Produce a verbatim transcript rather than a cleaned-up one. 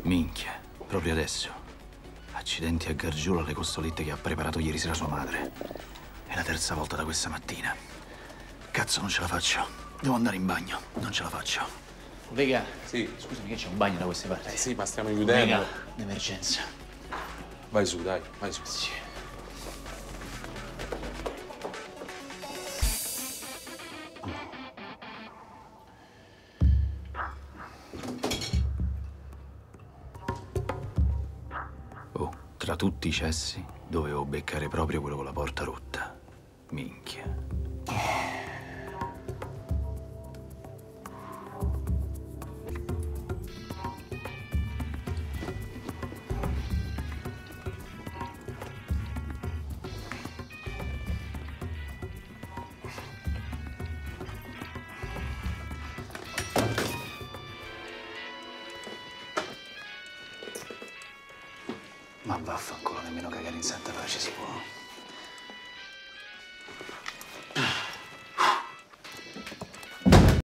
Minchia, proprio adesso. Accidenti a Gargiulo alle costolette che ha preparato ieri sera sua madre. È la terza volta da questa mattina. Cazzo, non ce la faccio. Devo andare in bagno, non ce la faccio. Vega, sì. Scusami, che c'è un bagno da queste parti? Eh sì, ma stiamo chiudendo. Vega, d'emergenza. Vai su, dai, vai su. Sì. Oh, tra tutti i cessi dovevo beccare proprio quello con la porta rotta. Minchia. Ma vaffanculo, nemmeno cagare in santa pace si può.